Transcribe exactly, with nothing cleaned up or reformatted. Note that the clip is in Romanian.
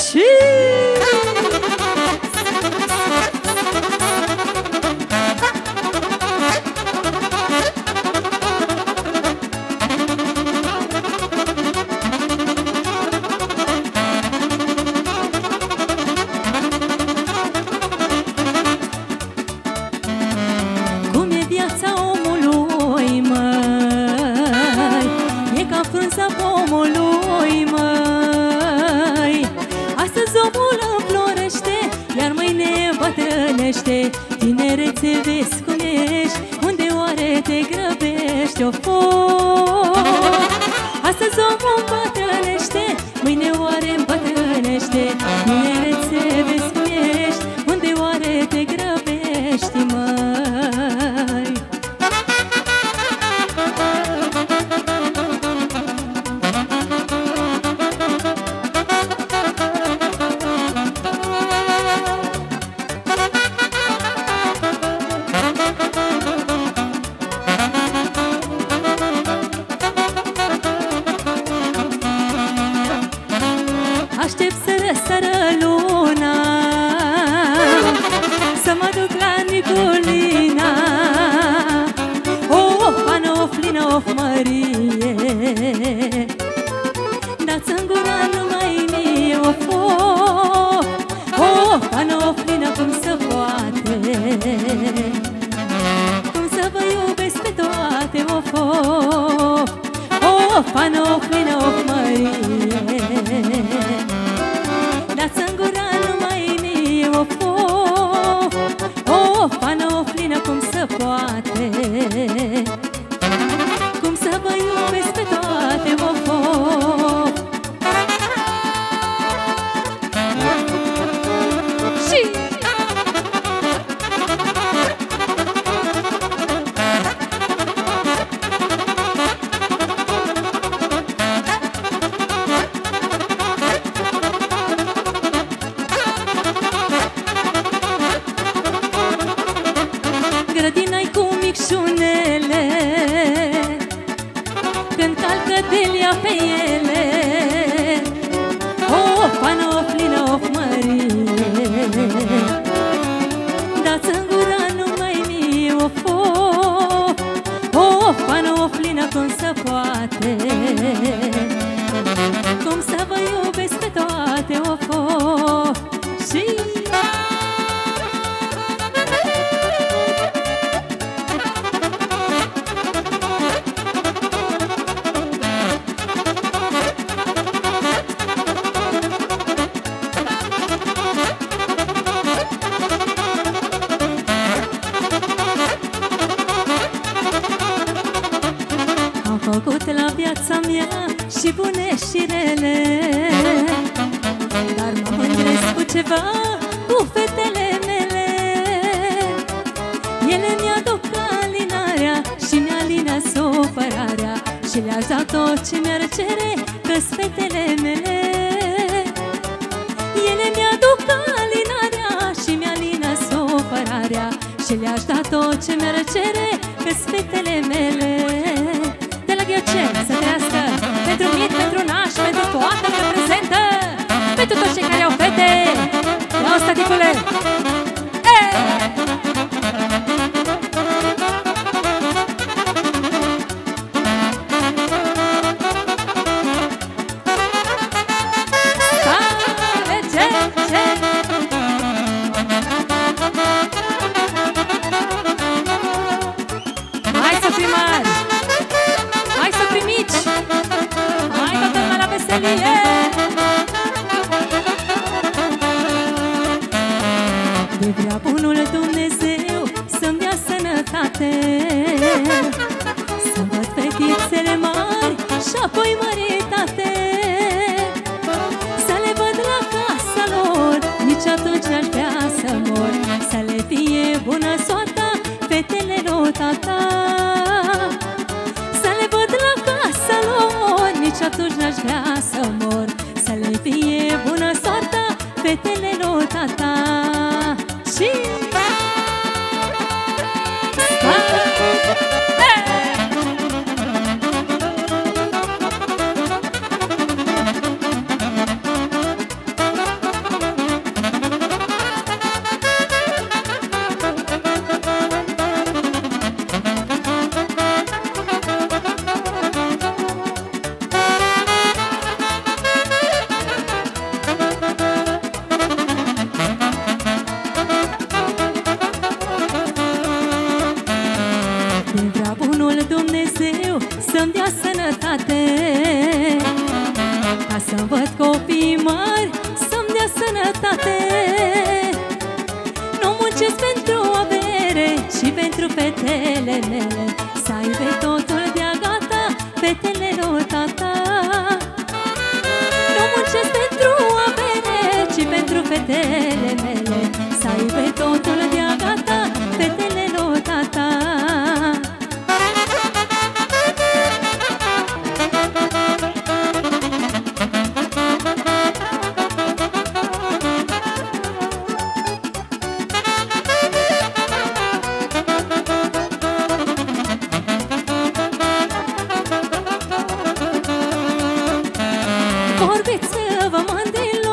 Și... Cum e viața omului, măi, e ca frunza pomului, măi. Astăzi omul înflorește, iar mâine bătrânește. Tinerețe, vezi cum ești, unde oare te grăbești, o foc. Astăzi omul bătrânește, mâine oare îmbătrânește. Tinerețe, vezi cum ești, unde oare te grăbești, măi. Aștept să răsară luna, să mă duc la Niculina. Of, Ana, of, Lina, of, Mărie, dați-mi gura numai mie, of, of. Of, Ana, of, Lina, cum să poate, cum să vă iubesc pe toate, of, of. Of, Ana, of, Lina, of, Mărie, dați-mi gura numai mie, of, of. Of, Ana, of, Lina, cum să poate, cum să vă iubesc pe toate, of, of. Și... grădina-i cu micșunele, când calcă delia pe ele. Of, Ana, of, Lina, of, Mărie, dați-mi gura numai mie, of, of. Of, Ana, of, Lina, cum să poate, cum să vă iubesc pe toate, of, of. Și... am făcut la viața mea și bune și rele, dar mă mândresc cu ceva, cu fetele mele. Ele mi-aduc alinarea și mi-alină supărarea, și le-aș da tot ce mi-ar cere, că-s fetele mele. Ele mi-aduc alinarea și mi-alină supărarea, și le-aș da tot ce mi-ar cere, că-s fetele mele. De la Ghiocen să trăiască, pentru mit, pentru naș, pentru toată că prezentă, pentru toți cei care au fete. La asta, ticule! Hai să fii mari! Hai să fii mici! Hai toată lumea la veselie! De vrea bunul Dumnezeu să-mi dea sănătate, să văd fetițele mari și apoi măritate, să le văd la casa lor, nici atunci n-aș vrea să mor, să le fie bună soarta fetele lor tata. Să le văd la casa lor, nici atunci n-aș vrea să mor, să le fie bună soarta fetele lor tata. Și... fetele mele, să aibă totul de-a gata, fetele lui tata. Vorbiți-vă, mândrilor,